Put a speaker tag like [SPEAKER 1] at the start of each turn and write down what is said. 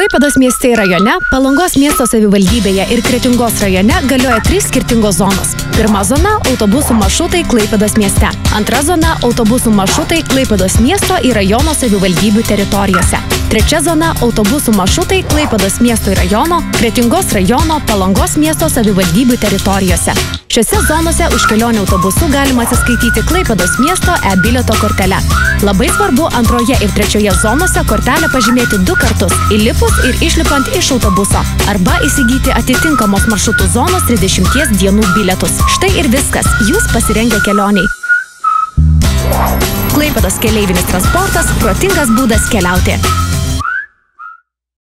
[SPEAKER 1] Klaipėdos mieste ir rajone, Palangos miesto savivaldybėje ir Kretingos rajone galioja 3 skirtingos zonos. Pirma zona – autobusų maršrutai Klaipėdos mieste. Antra zona – autobusų maršrutai Klaipėdos miesto ir rajono savivaldybių teritorijose. Trečia zona – autobusų maršrutai Klaipėdos miesto ir rajono, Kretingos rajono, Palangos miesto savivaldybių teritorijose. Šiose zonose už kelionę autobusu galima atsiskaityti Klaipėdos miesto e-bilieto kortele. Labai svarbu antroje ir trečioje zonose kortelę pažymėti 2 kartus – įlipus ir išlipant iš autobuso, arba įsigyti atitinkamos maršrutų zonos 30 dienų bilietus. Štai ir viskas, jūs pasirengę kelioniai. Klaipėdos keleivinis transportas – protingas būdas keliauti.